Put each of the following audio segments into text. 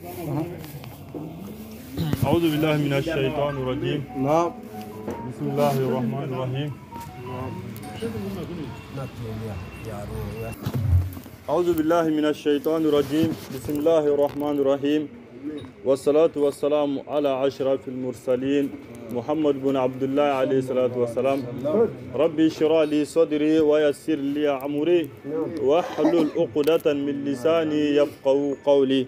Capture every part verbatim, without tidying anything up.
أعوذ بالله من الشيطان الرجيم. نعم. بسم الله الرحمن الرحيم. أعوذ بالله من الشيطان الرجيم. بسم الله الرحمن الرحيم. والصلاة والسلام على أشرف المرسلين محمد بن عبد الله عليه الصلاة والسلام. ربي اشرح لي صدري ويسر لي أمري واحلل عقدة من لساني يفقهوا قولي.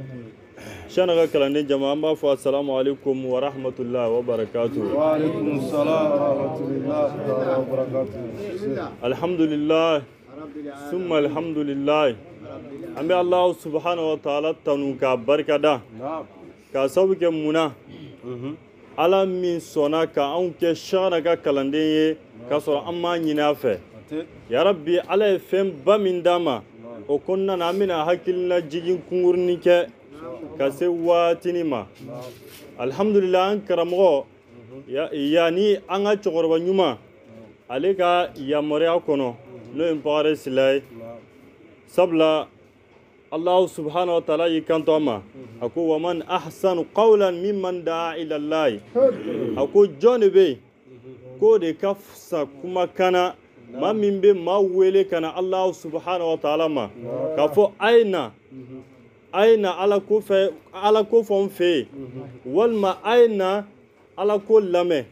شنغا كلامي جماعة فالسلام عليكم ورحمة الله وبركاته. وعليكم السلام ورحمة الله وبركاته. الحمد لله ثم الحمد لله. أمي الله سبحانه وتعالى تنوكا بركة كاسوك منا على من صنع كأنك شانك كلاندي كسر أما ينافع يا ربي على فهم بمن داما وكنا نامنا هكلنا جيجين كورنيك كسواتني ما الحمد لله كرمه يا يعني أنا تقرب نيوما عليك يا مريا كونو لو إمبارس لاي سبلا الله سبحانه وتعالى يكنتوما أكو ومن أحسن قولا ممن دعا إلى الله أكو جانبي كود كفسا كما كان ما من بي ما ويلي كان الله سبحانه وتعالى ما كفو أين أين على كوف على كوفهم في والما أين على كل لمه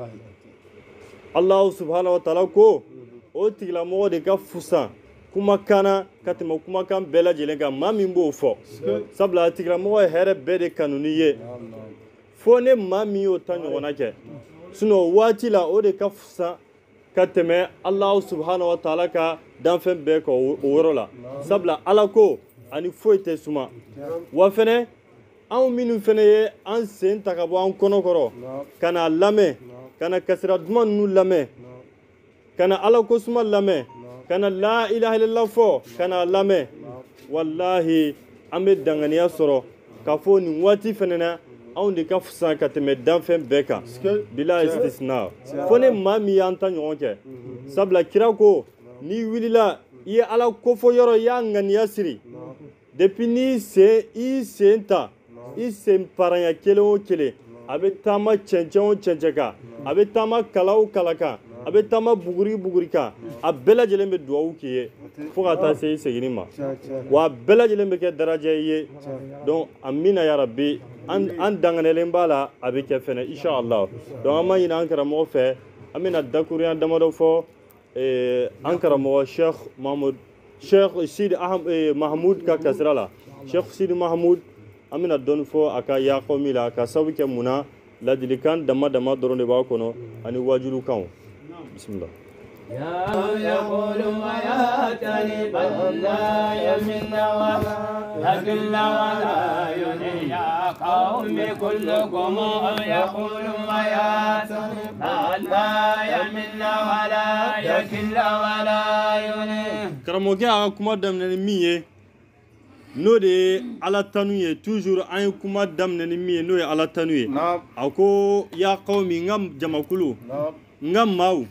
الله سبحانه وتعالى كو أوتي لا مود كفسا kuma kana katima kuma kan bela jelenga mami mbo fo sabla tigra mo here bede kanuniye fo ne mami o tanyo wonake suno wati la ode kafsa kateme Allah subhanahu wa ta'ala ka danfen be ko worola sabla alako ani foite suma wa fene an minu fene an sen takabo an konokoro kana lame kana kasra dman nu lame kana alako suma lame kana la ilaha illallah fo kana lame wallahi ambe danganiya soro ka fo ni wati fenena awndi ka fusa ka teme danfen beka bila istisna fone mami yanta nyonke sabla kirako ni wilila ye ala ko fo yoro ya nganiya siri depuis ni se i senta i sem paranya kele o kele abe tama chenchen chencheka abe tama kalaw kalaka abe tama buguri bugurika a bela jelen be duwawu kiye fo ka taa se segini ma wa bela jelen be ke daraja ye donc amina ya rabbi an an danganelen bala abe ke fene inshallah donc amma ina an karamo fe amina dakuriyan damado fo eh an karamo Sheikh Mahmoud Sheikh Sidi Ahmed Mahmoud ka kasrala Sheikh Sidi Mahmoud amina don fo aka ya qomila ka sawike muna ladilikan dama dama doronde ba kono ani wajulu kan بسم الله يا يقول وياتني بل لا يمن لكن ولا يني يا قوم كلكم يقول وياتني بل لا يمن ولا يكل ولا يني كرموكي كما دمنا مية no de ala tanuye toujours an kuma damna ni miye no ala tanuye ako ya qawmi ngam jamakulu ngam maw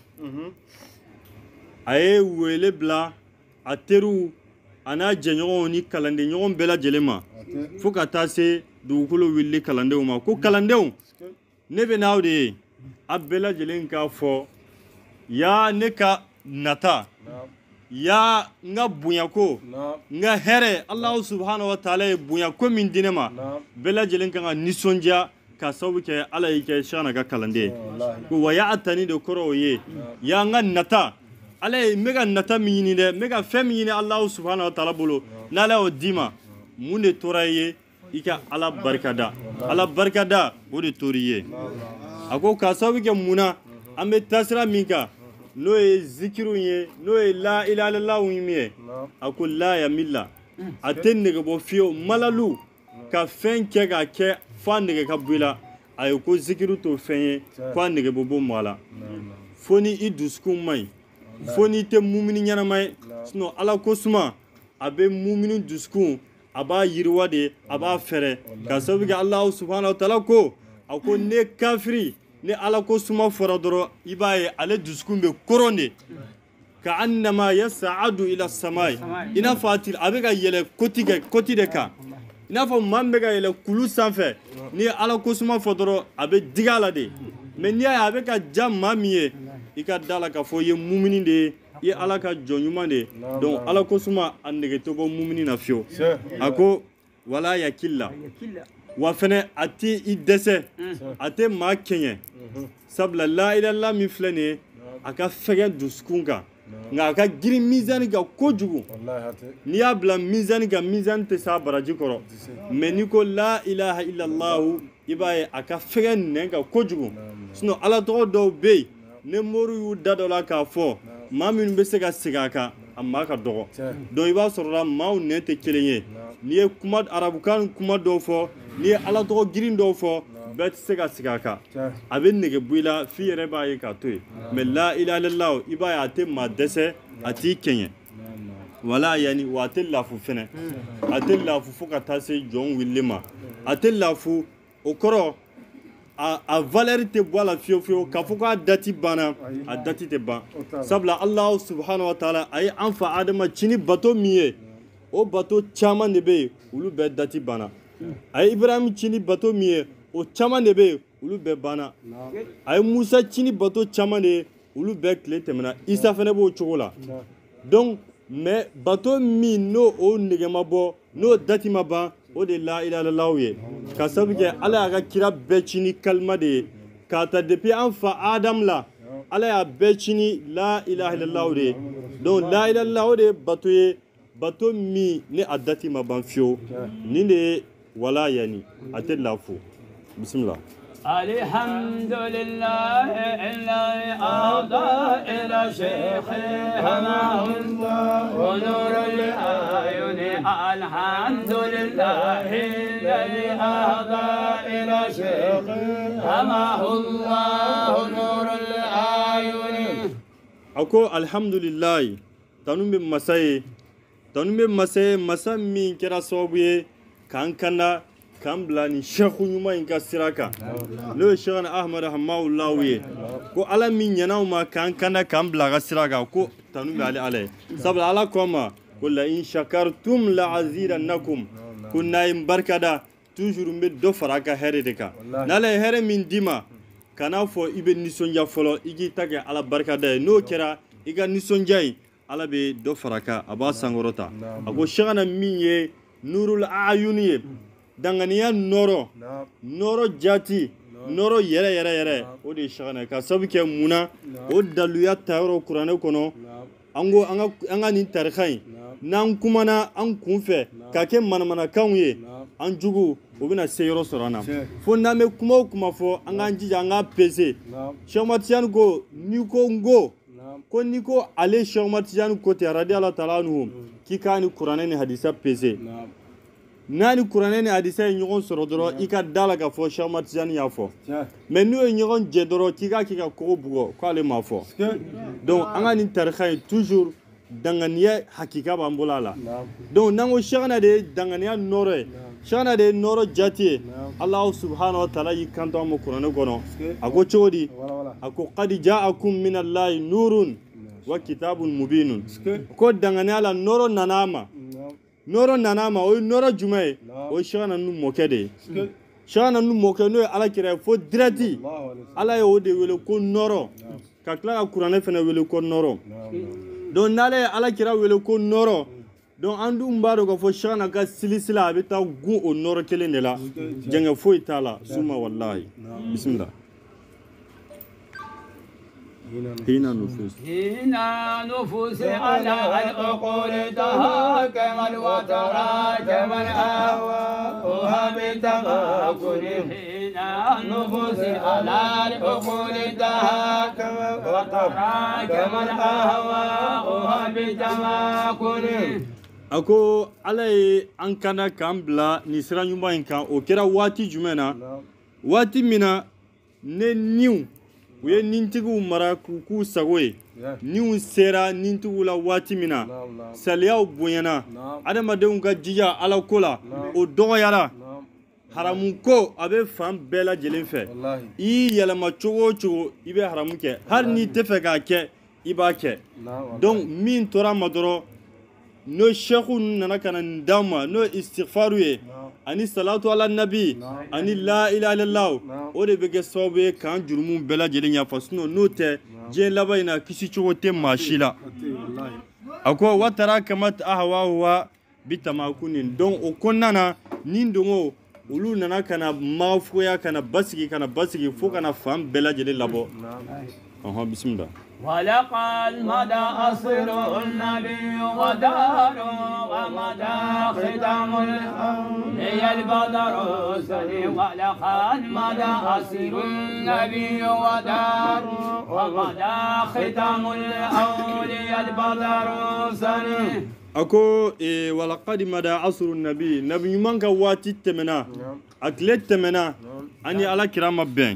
aye wele bla ateru ana jenyo ni kalande nyon bela jelema fuka tase dukulu willi kalande ma ko kalande nebe nawde abela jelen ka fo ya neka nata ya nga bunyako nga here Allah subhanahu wa ta'ala bunyako min dinema bela jelen ka nisonja ka sauke ala yake shana ga kalande ko waya atani de koroye ya nga nata ala mega nata mini de mega femini Allah subhanahu wa ta'ala bolo nala odima munde toraye ika ala barkada ala barkada ode toriye ako ka sauke muna ambe tasra minka no e zikiru ye no e la ilaha illallah wimiye ako la ya milla atenne go bo fio malalu ka fen ke ga ke fandege kabila ay ko zikiru to fenye kwa ndege bobo mala foni idusku mai foni te mumini nyana mai sino ala ko suma abe mumini dusku aba yirwade aba fere ka sabiga Allah subhanahu wa ta'ala ko ako ne kafiri ne ala ko suma foradoro ibaye ale dusku be koronde ka annama yas'adu ila samai ina fatil abega yele kotige kotide ka n'a fɔ maa min bɛ ka yɛlɛ kulu sanfɛ ni ye ala kosuma fɔ dɔrɔn a bɛ digi a la de mais n'i y'a ye a bɛ ka ja maa min ye i ka da la k'a fɔ i ye mumini de ye i ye ala ka jɔn ɲuman de ye donc ala kosuma a nege tɛ bɔ mumini na fiyewu a ko wala yakilla wa fɛnɛ a tɛ i dɛsɛ a tɛ maa kɛɲɛ sabula la ilaha illallah min filɛ nin ye a ka fɛgɛn dusukun kan nka a ka girin mizani kan kojugu n'i y'a bila mizani kan mizani tɛ s'a baraji kɔrɔ mais n'i ko la ilaha illallah i b'a ye a ka fɛgɛn nɛn kan kojugu sinon ala tɔgɔ dɔw bɛ yen ne mori y'u da dɔ la k'a fɔ maa minnu bɛ se ka segin a kan a maa ka dɔgɔ donc i b'a sɔrɔla maaw nɛn tɛ kelen ye n'i ye kuma arabukan kuma dɔw fɔ n'i ye ala tɔgɔ girin dɔw fɔ bɛɛ tɛ se ka segin a kan a bɛ nege bɔ i la f'i yɛrɛ b'a ye k'a to yen mais la ilaha illallah i b'a ye a tɛ maa dɛsɛ a t'i kɛɲɛ wala yanni wa a tɛ lafu fɛnɛ a tɛ lafu fo ka taa se jɔn wulili ma a tɛ lafu o kɔrɔ a a valeur tɛ bɔ a la fiyewu fiyewu k'a fɔ k'a dati banna a dati tɛ ban sabula Alahu subhanahu wa taala a ye an fa Adama ci ni bato min ye o bato caman de bɛ yen olu bɛɛ dati banna a ye Ibrahim ci ni bato min ye o caman de bɛ yen olu bɛɛ banna a ye Musa ci ni bato caman de ye olu bɛɛ tile tɛmɛna Isa fɛnɛ b'o cogo la donc mais bato min n'o o nege ma bɔ n'o dati ma ban o de la ilaha illallah ye ka sababu kɛ ala y'a ka kira bɛɛ ci ni kalima de ye k'a ta depuis an fa Adam la ala y'a bɛɛ ci ni la ilaha illallah de ye donc la ilaha illallah o de ye bato ye bato min ni a dati ma ban fiyewu nin de ye wala yani a tɛ lafu bismillah الحمد لله الذي أهدى إلى شيخنا ونور الأعين الحمد لله الذي أهدى إلى شيخنا الله نور الأعين أكو الحمد لله تنوم بمساي تنوم بمساي مسا من كرا صوبي كان كنا kan bila ni shekhu ɲuman in ka sira kan n'o ye shekana ahmad hamawulawu ye ko ala min ɲɛnaw ma kan kana kan bila ka sira kan ko tanu bɛ ale ala ye sabula ala ko ma ko la in shakartum la azidannakum ko n'a ye n barikada toujours n bɛ dɔ fara a ka hɛrɛ de kan n'ala ye hɛrɛ min d'i ma kana fɔ i bɛ nisɔndiya fɔlɔ i k'i ta kɛ ala barikada ye n'o kɛra i ka nisɔndiya in ala bɛ dɔ fara a kan a b'a sankɔrɔta a ko shekana min ye nurul ayuni ye danganiya nɔrɔ nɔrɔ jati nɔrɔ yɛrɛ yɛrɛ yɛrɛ o de ye shekana ka sabu kɛ munna o daluya tayɔrɔ kuranɛ kɔnɔ an ko an ka nin tarika in n'an kumana an kun fɛ ka kɛ manamanakanw ye an jugu o bɛna se yɔrɔ sɔrɔ an na fo n'an bɛ kuma o kuma fɔ an k'an jija an k'a pese Cheikh Ahmad Tijani ko n'i ko n ko ko n'i ko ale Cheikh Ahmad Tijani ko ten radiyallahu ta'ala anhu k'i k'a ni kuranɛ ni hadisa pese n'a ni kuranɛ ni hadisa ye ɲɔgɔn sɔrɔ dɔrɔn i ka da la k'a fɔ Cheikh Ahmad Tijani y'a fɔ mais n'u ye ɲɔgɔn jɛ dɔrɔn k'i ka k'i ka kogo bugɔ k'ale m'a fɔ donc an ka nin tarika in toujours danganiya hakika b'an bolo a la donc n'an ko shekana de ye danganiya nɔrɔ ye shekana de ye nɔrɔ jati ye Allahu subhanahu wa ta'ala y'i kanto an ma kuranɛ kɔnɔ a ko cogo di a ko qad ja'akum minallahi nurun wa kitabun mubinun ko danganiya la nɔrɔ nana ma nɔrɔ nana ma o ye nɔrɔ jumɛn ye o ye shekana nu mɔkɛ de ye shekana nu mɔkɛ n'o ye alakira ye fo direct ala ye o de wele ko nɔrɔ ka tila ka kuranɛ fɛnɛ wele ko nɔrɔ donc n'ale ye alakira wele ko nɔrɔ donc an dun b'a dɔn k'a fɔ shekana ka silisila a bɛ taa gun o nɔrɔ kelen de la jɛngɛ foyi t'a la suma wallahi bisimila هنا نفوس هنا نفوس على العقول تهاكم الوترى كما الأهواء بتماكن هنا نفوس على العقول تهاكم الوترى كما الأهواء بتماكن ako ala ye an kana k'an bila nin sira ɲuman in kan o kɛra waati jumɛn na waati min na ne niw u ye nintigiw mara k'u sago ye niw sera nintigiw la waati min na saliyaw bonyana adamadenw ka jija ala ko la o dɔgɔyara haramu ko a bɛ fan bɛɛ lajɛlen fɛ i yɛlɛma cogo o cogo i bɛ haramu kɛ hali n'i tɛ fɛ k'a kɛ i b'a kɛ donc min tora ma dɔrɔn n'o shekhu nana ka na nin d'aw ma n'o ye istighfaru ye ani salatu ala nabi ani la ilaha illallah o de bɛ kɛ sababu ye k'an jurumu bɛɛ lajɛlen yafa sinon n'o tɛ diɲɛ laban in na kisi cogo tɛ maa si la a ko wa tarakamat ahwahuha bitamakunin donc o kɔnɔna na ni dongo olu nana kana maafoya kana basigi kana basigi fo kana fan bɛɛ lajɛlen labɔ ɔhɔn bisimila ولقد مدى أصل النبي ودار ومدى ختم هي البدر سني ولقد مدى أصل النبي ودار ومدى ختم الأولي البدر سني ako e walaqad mada asru nabi nabi man ka wati temena akle temena ani ala kirama ben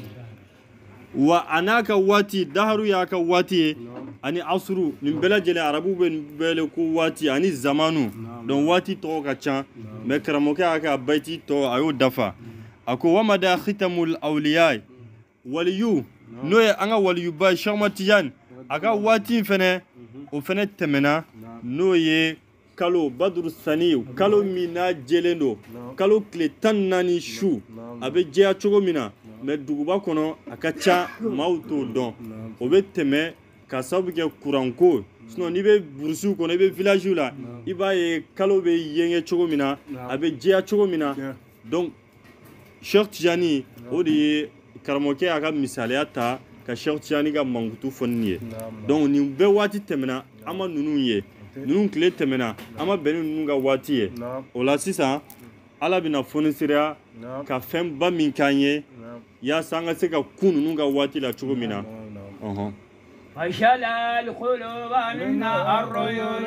wa anaka wati dahru ya ka wati ani asru nin bela jele arabu ben bele ko wati ani zamanu don wati to ka cha me karamoka aka baiti to ayo dafa ako wa mada khitamul awliya waliyu no ya anga waliyu ba shamatiyan aka wati fene o fene temena n'o ye kalo badru saniw kalo mina jelendo kalo kile tan naani su a bɛ jɛya cogo min na mais duguba kɔnɔ a ka ca maaw t'o dɔn o bɛ tɛmɛ ka sababu kɛ kuranko sinon n'i bɛ burusiw kɔnɔ i bɛ villagew la i b'a ye kalo bɛ yɛngɛ cogo min na a bɛ jɛya cogo min na donc Cheikh Tijani o de ye karamɔgɔkɛ y'a ka misaliya ta ka Cheikh Tijani ka mankutu fɔ nin ye donc nin bɛɛ waati tɛmɛna an ma ninnu ye ninnu tile tɛmɛna an ma bɛn ni ninnu ka waati ye o la sisan ala bɛna fonisiriya ka fɛnba min k'an ye yaasa an ka se ka kun ninnu ka waati la cogo min na ɔhɔn فشل القلوب منا الريون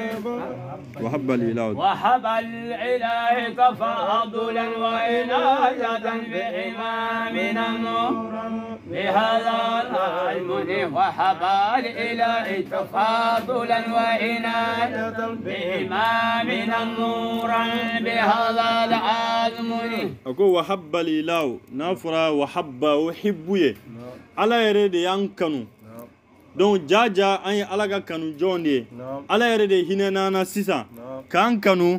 وحب الإله وحب الإله تفاضلا وعناية بإمامنا النور بهذا المنيف وحب الإله تفاضلا وعناية بإمامنا النور بهذا المنيف أقول وحب الإله نافرا وحب وحبه على يريد ينكنو donc jaja an ye ala ka kanu jɔn de ye ala yɛrɛ de hinɛ nana sisan k'an kanu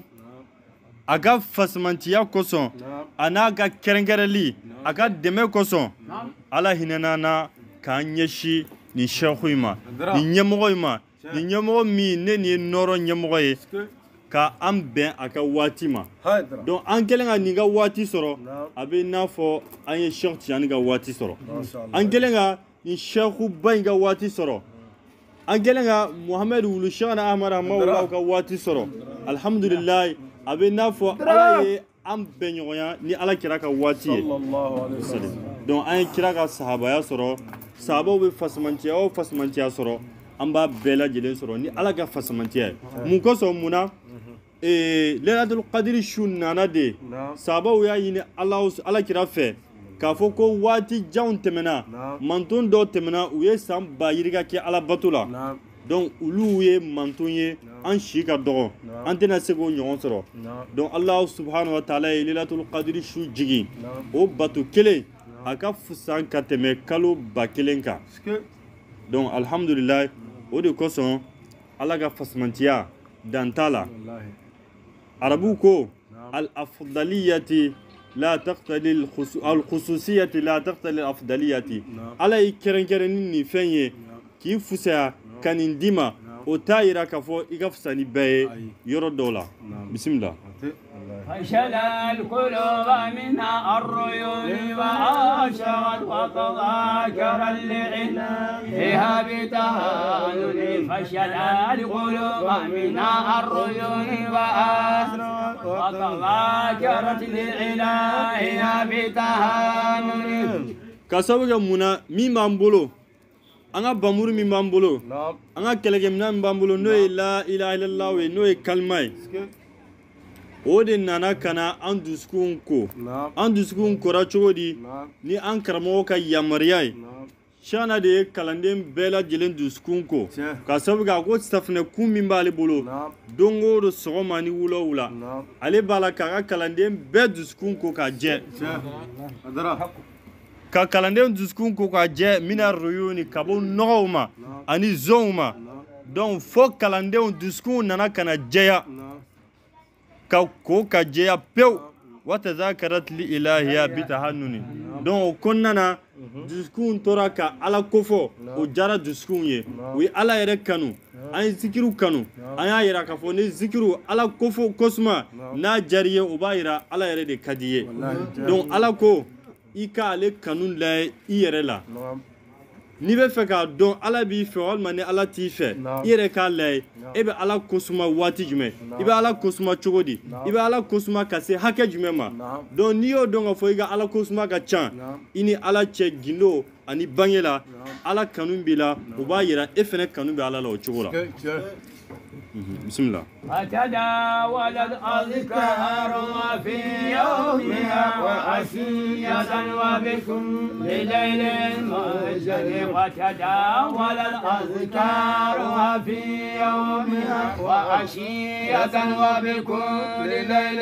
a ka fasimantiya kosɔn a n'a ka kɛrɛnkɛrɛnli a ka dɛmɛ kosɔn ala hinɛ nana k'an ɲɛsi nin sɛhu in ma nin ɲɛmɔgɔ in ma nin ɲɛmɔgɔ min ne nin ye nɔrɔ ɲɛmɔgɔ ye ka an bɛn a ka waati ma donc an kɛlen ka nin ka waati sɔrɔ a bɛ n'a fɔ an ye Cheikh Tijani ka waati sɔrɔ an kɛlen ka ni Sheikhu ba in ka waati sɔrɔ an kɛlen ka Muhamadu wulu Sheikh Ahmad Rahimahullah ka waati sɔrɔ alhamdulillah a bɛ n'a fɔ ala ye an bɛn ɲɔgɔnya ni ala kira ka waati ye donc an ye kira ka sahabaya sɔrɔ sahabaw bɛ fasimantiya o fasimantiya sɔrɔ an b'a bɛɛ lajɛlen sɔrɔ ni ala ka fasimantiya ye mun kosɔn mun na ee Lailatul Qadri su nana de sahabaw y'a ɲini ala ala kira fɛ k'a fɔ ko waati janw tɛmɛna manton dɔw tɛmɛna u ye san ba yirika kɛ ala bato la donc olu ye manton ye an si ka dɔgɔ an tɛna se k'o ɲɔgɔn sɔrɔ donc Allah subhanahu wa ta'ala ye Lailatul Qadri su jigin o bato kelen a ka fusa ka tɛmɛ kalo ba kelen kan donc alhamdulillah o de kosɔn ala ka fasimantiya dan t'a la arabu ko al afdaliyati لا تقتل الخصوصية لا تقتل الأفضلية على كرن كرنني فني كيف فسا كان ديما وتايرا كفو إغفساني باي يورو دولا بسم الله فشل القلوب منها الريون وعاشرت وتذاكر اللعن فيها بتهانن فشل القلوب منها الريون وعاشرت وتذاكرت للعن بتهانن كسبك منا مي مامبولو anga bamuru min b'an bolo anga kɛlɛkɛminɛn min b'an bolo n'o ye la ilaha illallah ye n'o ye kalima ye o de nana kana an dusukun ko an dusukun kora cogo di ni an karamɔgɔ ka yamaruya ye Shana de ye kalanden bɛɛ lajɛlen dusukun ko ka sababu kɛ a ko safinɛ kun min b'ale bolo don o don sɔgɔma ni wula o wula ale b'a la k'a ka kalanden bɛɛ dusukun ko k'a jɛ ka kalanden dusukun ko k'a jɛ mina royoni ka bɔ nɔgɔw ma ani zonw ma donc fo kalandenw dusukun nana kana jɛya ka ko ka jɛya pewu watazakarat li ilahiya bitahannuni donc konnana duskun tora ka ala kofo o jara duskun ye wi ala yɛrɛ kanu an zikiru kanu an y'a yira ka fɔ ni zikiru ala kofo kosuma n'a jariye o b'a yira ala yɛrɛ de kadi ye donc ala ko i ka ale kanu layɛ i yɛrɛ la n'i bɛ fɛ k'a dɔn ala b'i fɛ walima ni ala t'i fɛ i yɛrɛ k'a layɛ e bɛ ala kosuma waati jumɛn i bɛ ala kosuma cogo di i bɛ ala kosuma ka se hakɛ jumɛn ma donc n'i y'o dɔn ka fɔ i ka ala kosuma ka ca i ni ala cɛ gindo ani bange la ala kanu b'i la o b'a yira e fɛnɛ kanu bɛ ala la o cogo la bismillah وتداول الأذكار في يومها وعشية وبكل ليل مجد وتداول الأذكار في يومها وعشية وبكل ليل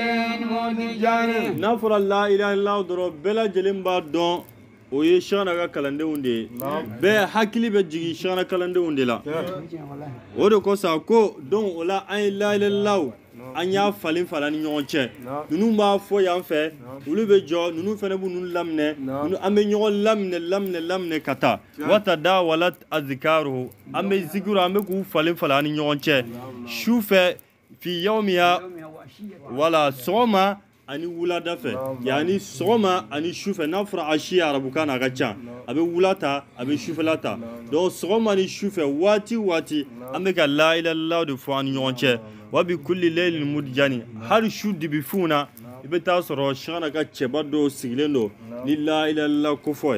مجد نفر الله إله إلا الله ضرب بلا جلم بعد o ye shana ka kalandenw de ye bɛɛ hakili bɛ jigin shana kalandenw de la o de kosɔn ko donc o la an ye la ilaha illallah an y'a falen falen ni ɲɔgɔn cɛ ninnu b'a fɔ yan fɛ olu bɛ jɔ ninnu fana b'u ninnu laminɛ an bɛ ɲɔgɔn laminɛ laminɛ laminɛ ka taa wata da wala azikaru an bɛ zikiru an bɛ k'u falen falen ni ɲɔgɔn cɛ su fɛ fi yawmiya wala sɔgɔma ani wulada fɛ yani sɔgɔma ani sufɛ n'a fɔra ashi arabukan na a ka ca a bɛ wula ta a bɛ sufɛla ta donc sɔgɔma ni sufɛ waati waati an bɛ ka la ilaha illallah de fɔ an ni ɲɔgɔn cɛ wa bi kulli laylin mudjani hali su dibifunw na i bɛ taa sɔrɔ shana ka cɛba dɔw sigilen don ni la ilaha illallah kofɔ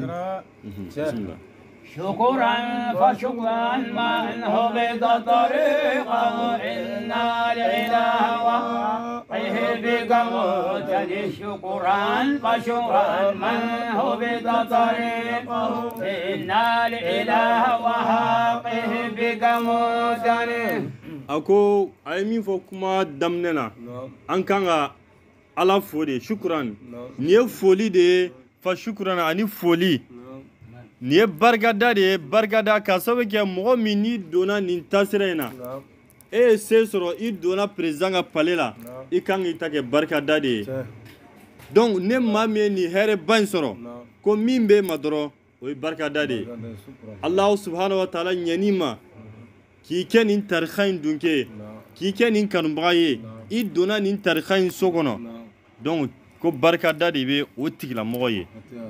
ye شكرا فشكرا من هبط طريقه إنا الإله وقه بك مهتدي شكرا فشكرا من هبط طريقه إنا الإله وقه بك مهتدي ako ay min fɔ kuma daminɛ na an kan ka ala fo de shukran ni ye foli de ye fa shukran ani foli ni ye barikada de ye barikada ka sababu kɛ mɔgɔ min n'i donna nin taasira in na e ye se sɔrɔ i donna président ka palais la i kan k'i ta kɛ barikada de ye donc ne maa min ye nin hɛrɛba in sɔrɔ ko min bɛ ma dɔrɔn o ye barikada de ye Allahu subhanahu wa ta'ala ɲɛni ma k'i kɛ nin tarikha in dunke ye k'i kɛ nin kanubaga ye i donna nin tarikha in so kɔnɔ donc ko barikada de bɛ o tigilamɔgɔ ye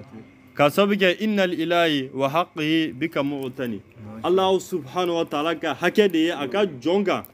ka sababu kɛ innal ilahi wa haqqihi bika mu'tani Allah subhanahu wa ta'ala ka hakɛ de ye a ka jɔn kan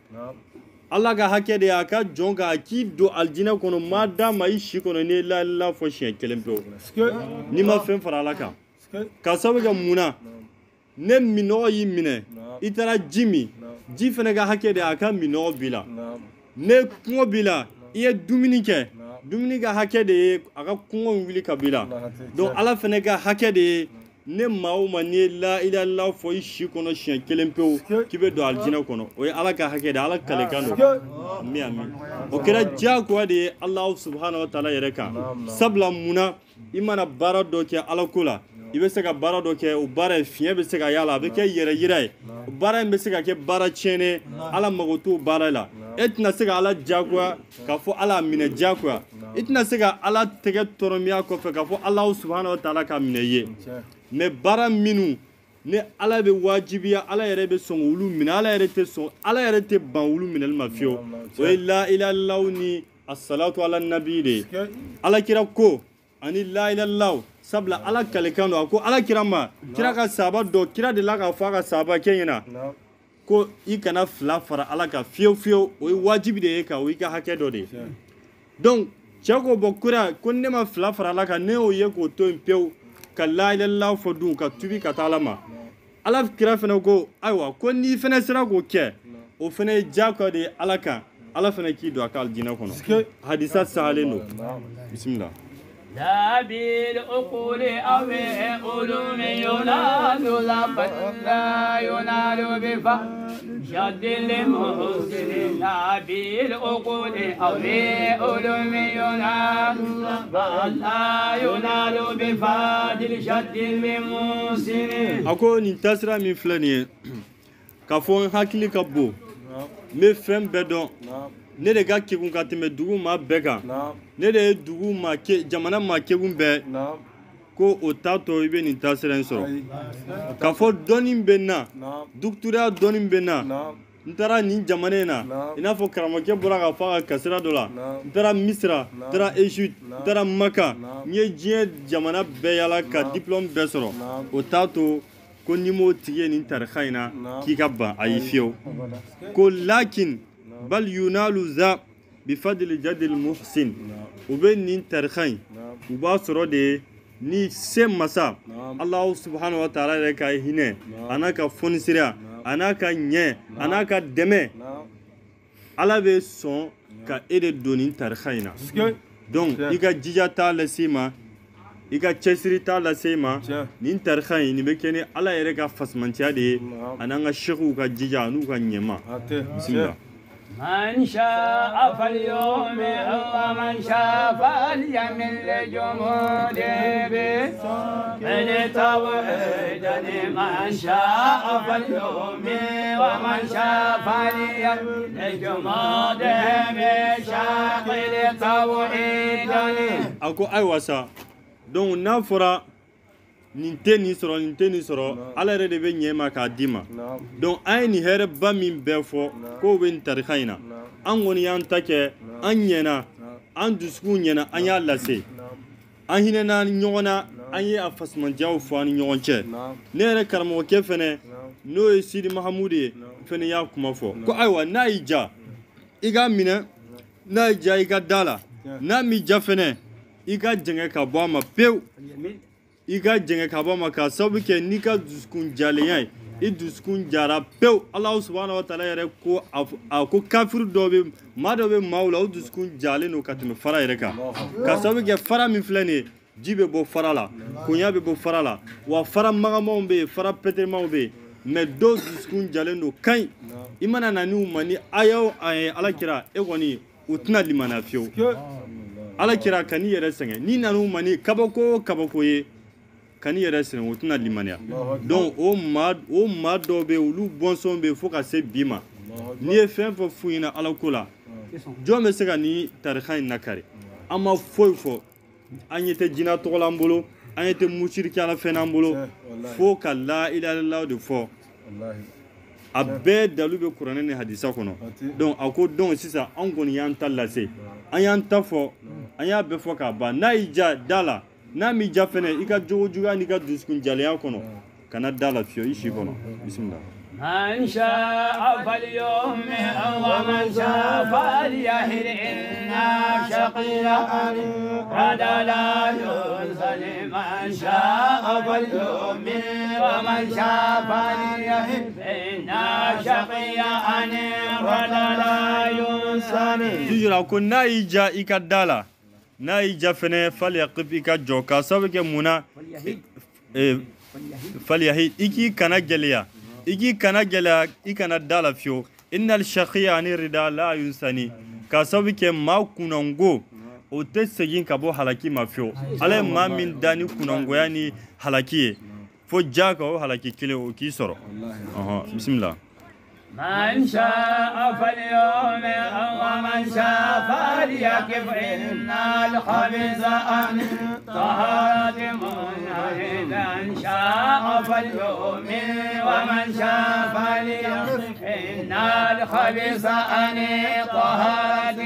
Allah ka hakɛ de ye a ka jɔn kan a k'i don aljinɛ kɔnɔ maa d'a ma i si kɔnɔ ni la ilaha fɔ siɲɛ kelen pewu n'i ma fɛn fara Allah kan ka sababu kɛ mun na ne minɔgɔ y'i minɛ i taara ji min ji fana ka hakɛ de ye a ka minɔgɔ b'i la ne kɔngɔ b'i la i ye dumuni kɛ dumuni ka hakɛ de ye a ka kɔngɔ wuli ka b'i la donc ala fana ka hakɛ de ye ne maa o maa n'i ye la ilaha illallah fɔ i si kɔnɔ siɲɛ kelen pewu k'i bɛ don alijinɛ kɔnɔ o ye ala ka hakɛ de ye ala kalekan don min amin o kɛra diyagoya de ye Allahu subhanahu wa ta'ala yɛrɛ kan sabula munna i mana baara dɔ kɛ ala ko la i bɛ se ka baara dɔ kɛ o baara in fiɲɛ bɛ se ka y'a la a bɛ kɛ yɛrɛ yira ye o baara in bɛ se ka kɛ baara tiɲɛnen ala mago t'o baara la e tɛna se ka ala diyagoya k'a fɔ ala minɛ diyagoya i tɛna se ka ala tɛgɛ tɔrɔmiya kɔfɛ k'a fɔ Allahu subhanahu wa ta'ala ka minɛ ye mais baara minnu ni ala bɛ wajibiya ala yɛrɛ bɛ sɔn olu minɛ ala yɛrɛ tɛ sɔn ala yɛrɛ tɛ ban olu minɛli ma fiyewu o ye la ilaha illallah ni as-salatu ala nabi de ye ala kira ko ani la ilaha illallah sabula ala kalekan don a ko ala kira ma kira ka sahaba dɔ kira de la k'a fɔ a ka sahaba kɛ ɲɛna ko i kana fila fara ala kan fiyewu fiyewu o ye wajibi de ye ka o y'i ka hakɛ dɔ de ye donc cɛ ko bɔn kura ko ne ma fila fara ala kan ne y'o ye k'o to yen pewu ka la ilaha illallah fɔ dun ka tubi ka taa ala ma ala kira fana ko ayiwa ko n'i fana sera k'o kɛ o fana ye diyagoya de ye ala kan ala fana k'i don a ka alijinɛ kɔnɔ hadisa sahalen don bisimila لا بالعقول أو علوم ينال لا ينال بفجد لمحسن لا بالعقول أو علوم ينال لا ينال بفجد شد لمحسن أكو ننتصر من فلانية كفون حكي كبو me fɛn bɛɛ dɔn ne de ka kegun ka tɛmɛ dugu maa bɛɛ kan Naam. ne de ye dugu maa ke jamana maa kegun bɛɛ Naam. ko o t'a to i bɛ nin taasira in sɔrɔ Ayi. k'a fɔ dɔɔnin bɛ n na Naam. dɔgɔtɔrɔya dɔɔnin bɛ n na Naam. n taara nin jamana in na Naam. i n'a fɔ karamɔgɔkɛ bɔra ka fɔ a ka kasira dɔ la Naam. n taara misira n taara egypte n taara maka Naam. n ye diɲɛ jamana bɛɛ yala ka diplôme bɛɛ sɔrɔ Naam. o t'a to ko n'i m'o tigi ye nin tarika in na Naam. k'i ka ban ayi fiyewu Abada. ko lakin bal yunalu za bifadli jadil muhsin u bɛ nin tarika in Naam. u b'a sɔrɔ de ni se masa Naam. Allahu subhanahu wa ta'ala yɛrɛ ka hinɛ a n'a ka fɔnisiriya a n'a ka ɲɛ a n'a ka dɛmɛ Naam. ala bɛ sɔn ka e de don nin tarika in na Ske. donc Tiɲɛ. i ka jija t'a lase i ma i ka cɛsiri t'a lase i ma Tiɲɛ. nin tarika in nin bɛ kɛ ni ala yɛrɛ ka fasimantiya de ye Naam. a n'an ka sekiw ka jija n'u ka ɲɛma Ate. bisimila من شاء فليؤمن ومن شاء فليمن لجموده بالتوحيد من شاء فليؤمن ومن شاء فليمن لجموده بشاق التوحيد a ko ayiwa sa donc n'a fɔra nin tɛ nin sɔrɔ nin tɛ nin sɔrɔ ala yɛrɛ de bɛ ɲɛ ma k'a d'i ma Naam. donc an ye nin hɛrɛba min bɛɛ fɔ k'o bɛ nin tarika in na an kɔni y'an ta kɛ an ɲɛna an dusukun ɲɛna an y'a lase an hinɛna ɲɔgɔn na an ye a fasimantiyaw fɔ an ni ɲɔgɔn cɛ Naam. ne yɛrɛ karamɔgɔkɛ fɛnɛ n'o ye sidi mahamudu ye fɛnɛ y'a kuma fɔ ko ayiwa n'a y'i ja i ka minɛ n'a y'i ja i ka da la n'a m'i ja fɛnɛ i ka jɛngɛ ka bɔ a ma pewu i ka jɛngɛ ka bɔ a ma k'a sababu kɛ n'i ka dusukun jalenya ye i dusukun jara pewu alahu subhanahu wa ta'ala yɛrɛ ko a f- a ko kafiru dɔ bɛ maa dɔ bɛ maaw la o dusukun jalen don ka tɛmɛ fara yɛrɛ kan k'a sababu kɛ fara min filɛ nin ye ji bɛ bɔ fara la konya bɛ bɔ fara la wa fara magamanw bɛ yen fara pɛtɛmaw bɛ yen mɛ dɔw dusukun jalen don kaɲi i mana na n'u ma ni a y'aw a ye alakira e kɔni u tɛna limaniya fiyewu Ske. alakira ka n'i yɛrɛ sɛgɛn n'i nan'u ma ni kabako o kabako ye ka n'i yɛrɛ sɛgɛn o tɛna limaniya donc o maa o maa dɔw bɛ yen olu bɔnsɔn bɛ yen fo ka se bi ma n'i ye fɛn fɛn f'u ɲɛna ala ko la jɔn bɛ se ka nin tarika in nakari an ma foyi fɔ an ɲɛ tɛ jinɛ tɔgɔ la an bolo an ɲɛ tɛ musiriki ala fɛn n'an bolo fo ka la ilaha illallah de fɔ Wallahi. a bɛɛ dalu bɛ kuranɛ ni hadisa kɔnɔ donc a ko donc sisan an kɔni y'an ta lase an y'an ta fɔ an y'a bɛɛ fɔ k'a ban n'a y'i ja da la n'a m'i ja fɛnɛ i ka jogo juguya n'i ka dusukun jalenya kɔnɔ kana da la fiyewu i si kɔnɔ bisimila من شاء فليؤمن ومن شاء فليهد إنا شقيان رد لا ينزل من شاء فليؤمن ومن شاء فليهد إنا شقيان رد لا ينزل toujours a ko n'a y'i ja i ka da la n'a y'i ja fɛnɛ falyaqif i ka jɔ k'a sababu kɛ mun na eh, falyahid i k'i kana gɛlɛya i k'i kana gɛlɛya i kana da la fiyewu innal shaqiya ani rida la yunsani k'a sababu kɛ maa kunnango o tɛ segin ka bɔ halaki ma fiyewu ala ye maa min da ni kunnangoya ni halaki ye fo ja ka o halaki kelen o k'i sɔrɔ ɔhɔn bisimila من شاء فليؤمن ومن شاء فليكف إن الخبز عن طهارة منهد من شاء فليؤمن ومن شاء فليكف إن الخبز عن طهارة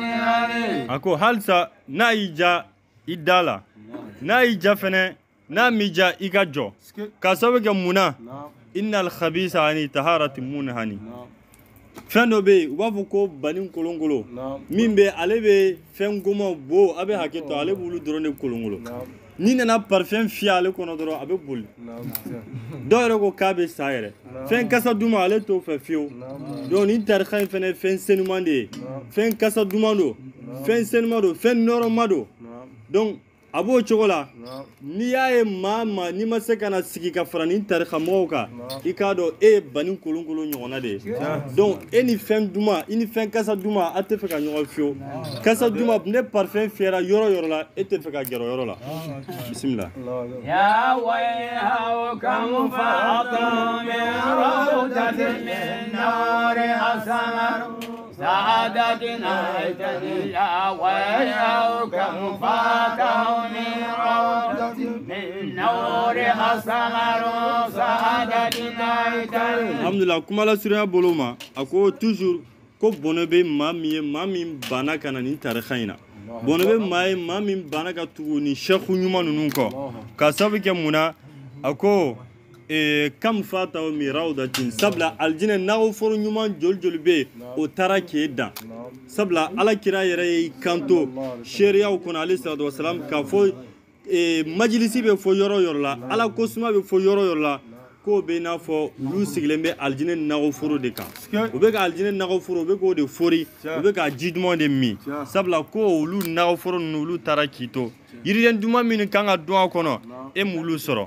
منهد a ko halisa n'a y'i ja i da la n'a y'i ja fɛnɛ n'a m'i ja i ka jɔ k'a sababu kɛ mun na Naam. innal khabisa ani taharati munhani Naam. fɛn dɔ bɛ yen u b'a fɔ ko bani kolonkolon Naam. min bɛ ale bɛ fɛn gomaw bo a bɛ hakɛ to ale b'olu dɔrɔn de kolonkolon Naam. n'i nana parfɛn fiyɛ ale kɔnɔ dɔrɔn a bɛ boli Naam. Tiɲɛ. dɔw yɛrɛ ko k'a bɛ sa yɛrɛ fɛn kasa duman ale t'o fɛ fiyewu Naam. donc nin tarika in fɛnɛ ye fɛn senuman de ye fɛn kasa duman don fɛn senuman don fɛn nɔrɔma don Naam. donc a b'o cogo la Naam. n'i y'a ye maa ma n'i ma se ka na sigi ka fara nin tarika mɔgɔw kan i k'a dɔn e ye bani kolonkolon ɲɔgɔnna de ye donc e ni fɛn duman i ni fɛn kasa duman a tɛ fɛ ka ɲɔgɔn fiyewu kasa duman ne parfɛn fiyɛra yɔrɔ o yɔrɔ la e tɛ fɛ ka gɛrɛ o yɔrɔ la bisimila يا ويلها كم فاض من روضة من نور السمر سعادتنا تدلى ويوكم فاته من روضة من نورها السمر سعادتنا تدلى. الحمد لله كما لا سورة بولوما أكو toujours ko bono be maa min ye maa min banna ka na nin tarikha in na bono be maa ye maa min banna ka tugu nin sheikhu ɲuman ninnu kɔ ka sababu kɛ mun na a ko kam fatahu min rawdatin sabula aljinɛ nakɔ foro ɲuman joli joli bɛ yen o taara k'e dan sabula alakira yɛrɛ y'i kanto seereyaw kɔnɔ alayhi salatu wasalam k'a fɔ majilisi bɛ fɔ yɔrɔ yɔrɔ la ala ko suma bɛ fɔ yɔrɔ yɔrɔ la ko bɛ n'a fɔ olu sigilen bɛ aljinɛ nakɔ foro de kan u bɛ ka aljinɛ nakɔ foro u bɛ k'o de fori u bɛ ka ji duman de min sabula ko olu nakɔ foro ninnu olu taara k'i to yiriden duman min kan ka dun a kɔnɔ e m'olu sɔrɔ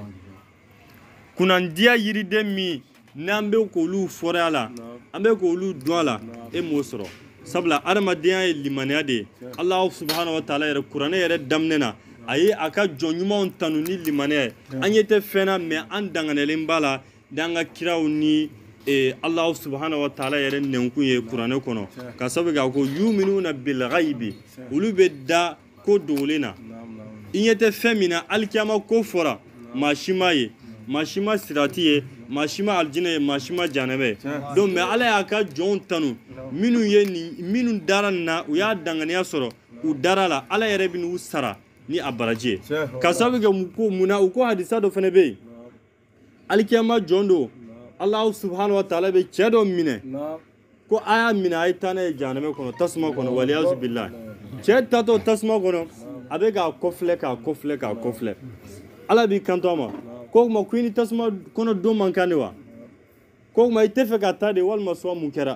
kunnandiya yiriden min n'an bɛ k'olu fɔri a la an bɛ k'olu dun a la e m'o sɔrɔ sabula adamadenya ye limaniya de ye Alahu subhanahu wa taala yɛrɛ kuranɛ yɛrɛ daminɛ na a ye a ka jɔn ɲumanw tanu ni limaniya ye an ɲɛ tɛ fɛn na mɛ an danganɛlen b'a la n'an ka kiraw ni Alahu subhanahu wa taala yɛrɛ nɛnkun ye kuranɛ kɔnɔ ka sababu kɛ a ko yuminuna bil ghaibi olu bɛ da ko dogolen na i ɲɛ tɛ fɛn min na alikiyama ko fɔra maa si m'a ye maa si ma sirati ye maa si ma aljinɛ ye maa si ma janɛbɛ ye donc mɛ ala y'a ka jɔnw tanu minnu ye nin minnu dara nin na u y'a danganiya sɔrɔ u dara la ala yɛrɛ bɛ n'u sara ni a baraji ye ka sababu kɛ mun na u ko hadisa dɔ fana bɛ yen alikiyama jɔn don Alahu subhanahu wa taala bɛ cɛ dɔ minɛ ko a y'a minɛ a ye taa n'a ye janɛbɛ kɔnɔ tasuma kɔnɔ waliyazu bilahi cɛ tatɔ tasuma kɔnɔ a bɛ k'a kɔfilɛ k'a kɔfilɛ k'a kɔfilɛ ala b'i kanto a ma ko o tuma ko i ni tasuma kɔnɔ don man kan de wa ko o tuma i tɛ fɛ ka taa de walima sɔn mun kɛra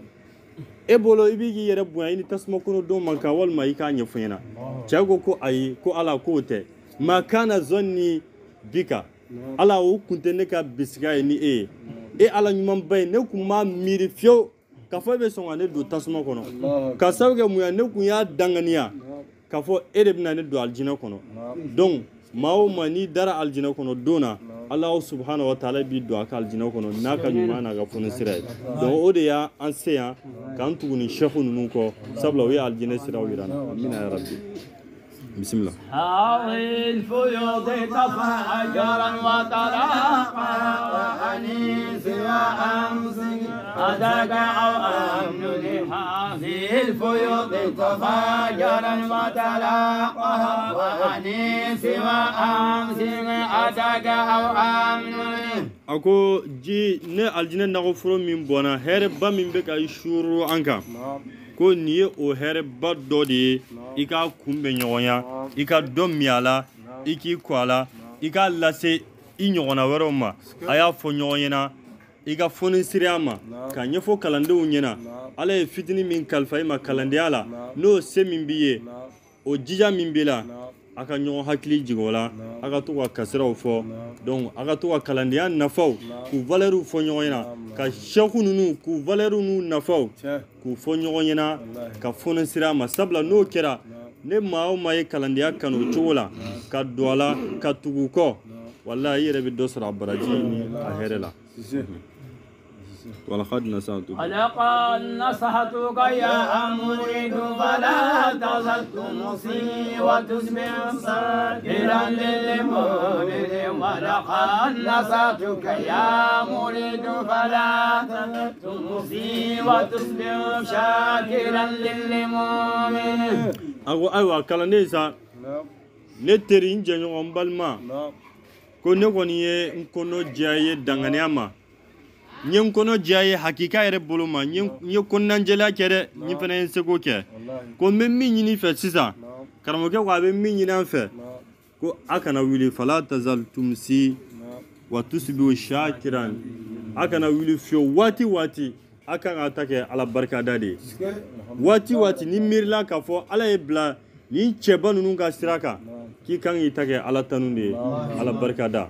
e bolo i b'i k'i yɛrɛ bonya i ni tasuma kɔnɔ don man kan walima i k'a ɲɛfɔ ɲɛna cɛ ko ko ayi ko ala k'o tɛ ma kana zɔnni bika ala o kun tɛ ne ka bisigiya ye ni e ye e ala ɲumanba ye ne kun m'a miiri fiyewu k'a fɔ e bɛ sɔn ka ne don tasuma kɔnɔ ka sababu kɛ mun ye ne kun y'a danganiya k'a fɔ e de bɛna ne don alijinɛ kɔnɔ donc maa o maa n'i dara alijinɛ kɔnɔ don na Alahu subhanahu wa taala b'i don a ka alijinɛ kɔnɔ n'a ka ɲuman n'a ka fɔni sira ye donc o de y'an se yan k'an tugu ni shefu ninnu kɔ sabula u ye alijinɛ siraw yira an na amina ya rabbi bismillah. هذه الفيوض تفجرا وطلاقا وأنيس وأمس أداك أو أمن هذه الفيوض تفجرا وطلاقا وأنيس وأمس أداك أو أمن ako ji ne aljinɛ nakɔ foro min bɔnna hɛrɛba min bɛ ka i suru an kan ko nin ye o hɛrɛba dɔ de ye i ka kunbɛn ɲɔgɔnya i ka dɔ min a la i k'i kɔ a la i k'a lase i ɲɔgɔnna wɛrɛw ma a y'a fɔ ɲɔgɔn ɲɛna i ka fɔni siriya ma ka ɲɛfɔ kalandenw ɲɛna ala ye fitini min kalifa i ma kalandenya la n'o se min b'i ye o jija min b'i la a ka ɲɔgɔn hakili jigin o la a ka to ka kasiraw fɔ donc a ka to ka kalandenya nafaw k'u valɛriw fɔ ɲɔgɔn ɲɛna ka sɛku ninnu k'u valɛriw n'u nafaw k'u fɔ ɲɔgɔn ɲɛna ka fɔni sira ma sabula n'o kɛra ne maa o maa ye kalandenya kanu o cogo la ka don a la ka tugu kɔ walahi i yɛrɛ bɛ dɔ sɔrɔ a baraji ni a hɛrɛ la ولقد نصحتك ولقد نصحتك يا مريد فلا تزل تمسي وتصبح صابرا للمؤمن ولقد نصحتك يا مريد فلا تزل تمسي وتصبح شاكرا للمؤمن أيوة أيوة كلامي سا نترين جنون بالما كوني كوني كونو جاي دعانياما nye nkono jaye hakika yɛrɛ bolo ma nye kɔnɔnajɛlenya kɛ dɛ nye fana ye seko kɛ ko n bɛ min ɲini fɛ sisan karamɔgɔkɛ ko a bɛ min ɲini an fɛ ko a kana wuli fala tazal tumsi wa tusbihu shakiran a kana wuli fiyewu waati waati a kan ka ta kɛ ala barikada de ye waati waati ni miirila k'a fɔ ala ye bila nin cɛba ninnu ka sira kan k'i kan k'i ta kɛ ala tanu de ye ala barikada.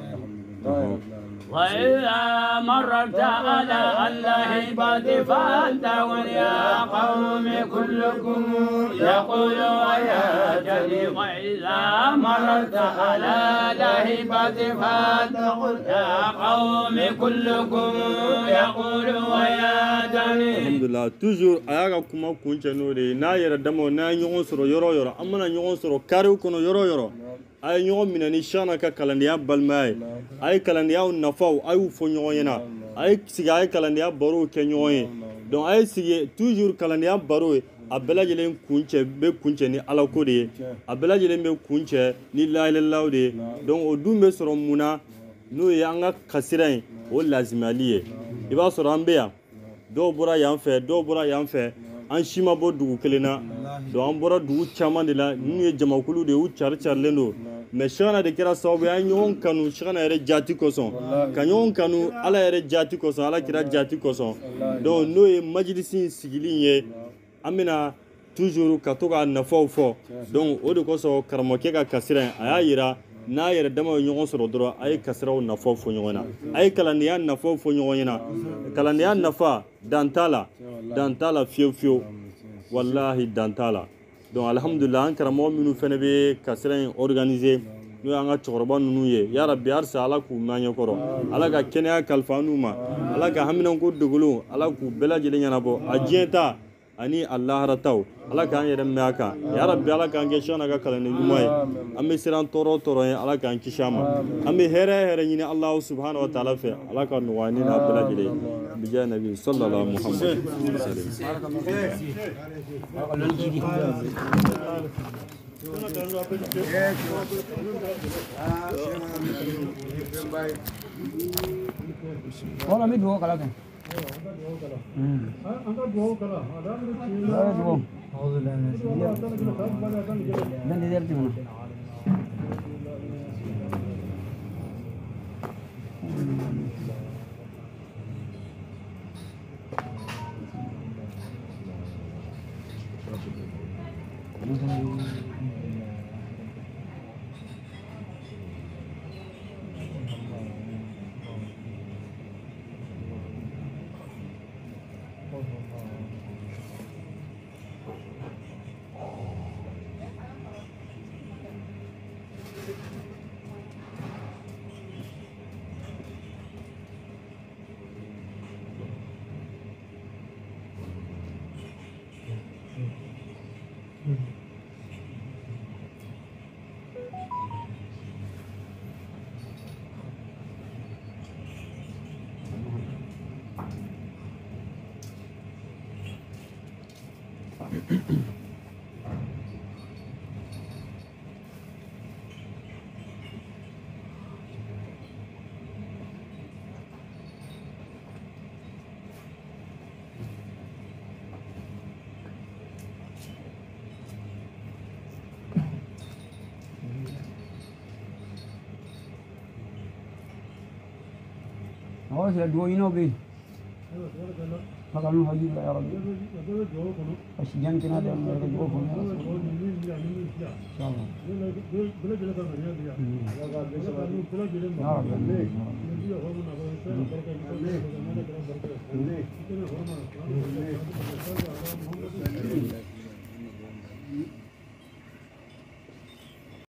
وإذا مررت على اللهبة فانتهوا يا قوم كلكم يقول يا جدي وإذا مررت على اللهبة فانتهوا يا قوم كلكم يقول ويدني. Alhamdulillah, toujours a y'a ka kuma kuncɛ n'o de ye n'a yɛrɛ dama n'a ye ɲɔgɔn sɔrɔ yɔrɔ o yɔrɔ an mana ɲɔgɔn sɔrɔ kariw kɔnɔ yɔrɔ o yɔrɔ a ye ɲɔgɔn minɛ ni Cheikhna ka kalandenya balimaya ye a ye kalandenyaw nafaw a y'u fɔ ɲɔgɔn ɲɛna a ye sigi a ye kalandenya barow kɛ ɲɔgɔn ye donc a ye sigi toujours kalandenya baro ye a bɛɛ lajɛlen kuncɛ bɛ kuncɛ ni Ala ko de ye a bɛɛ lajɛlen bɛ kuncɛ ni la ilaha illallah de ye donc o dun bɛ sɔrɔ mun na n'o ye an ka kasira ye o lazimali ye i b'a sɔrɔ an bɛ yan dɔw bɔra yan fɛ dɔw bɔra yan fɛ an si ma bɔ dugu kelen na donc an bɔra dugu caman de la ninnu ye jamakulu de ye u cari carilen don mais Cheikhna de kɛra sababu ye an ye ɲɔgɔn kanu Cheikhna yɛrɛ jati kosɔn ka ɲɔgɔn kanu Ala yɛrɛ jati kosɔn Ala kira jati kosɔn donc n'o ye majlisi in sigili ye an bɛna toujours ka to k'a nafaw fɔ donc o de kosɔn karamɔgɔkɛ ka kasira in a y'a yira n'a yɛrɛ dama ye ɲɔgɔn sɔrɔ dɔrɔn a ye kasiraw nafaw fɔ ɲɔgɔn na a ye kalandenya nafaw fɔ ɲɔgɔn ɲɛna kalandenya nafa dan t'a la dan t'a la fiyewu fiyewu wallahi dan t'a la donc alhamdulillah an karamɔgɔ minnu fɛnɛ bɛ kasira in organiser n'o y'an ka cɛkɔrɔba ninnu ye ya rabbi halisa Ala k'u mɛn an ɲɛkɔrɔ Ala ka kɛnɛya kalifa n'u ma Ala ka haminanko dogolenw Ala k'u bɛɛ lajɛlen ɲɛnabɔ a diɲɛ ta ani a laharataw Ala k'an yɛrɛ mɛn a kan ya rabbi Ala k'an kɛ Cheikhna ka kalanden ɲuman ye an bɛ siran tɔɔrɔ tɔɔrɔ ye Ala k'an kisi a ma an bɛ hɛrɛ hɛrɛ ɲini Alahu subhanahu wa ta'ala fɛ Ala ka nɔgɔya ni n'a bɛɛ lajɛlen bija nabi sallallahu Muhammad Wala mi dua kala kan. Hmm. Angkat dua kala. Ada ni. Ada dua. Dan dia di mana? Oh, saya dua ini oke. Makan haji ya Rabbi. Asian kena ada mereka dua pun. Insyaallah. Ya Rabbi.